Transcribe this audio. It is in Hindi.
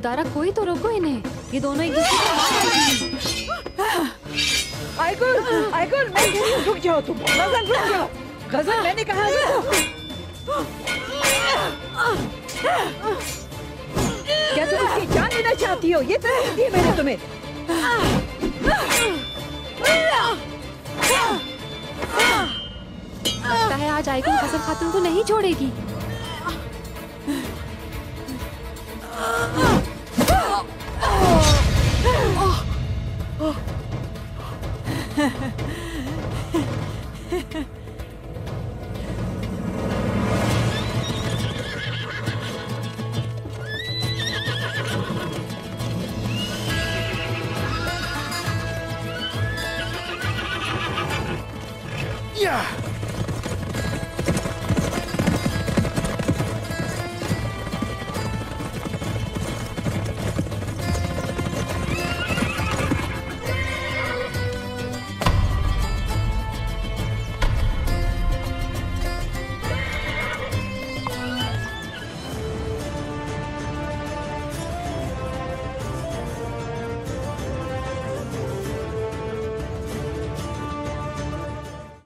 उतारा, कोई तो रोको इन्हें, ये दोनों एक दूसरे को मार रहे हैं। आइगुल, आइगुल, मैं कह रही हूँ रुक जाओ तुम, गजल रुक जाओ, गजल मैंने कहा क्या तुम उसकी जान लेना चाहती हो? ये तो दी मैंने तुम्हें। लगता है आज आइगुल गजल खातून को नहीं छोड़ेगी। Yeah!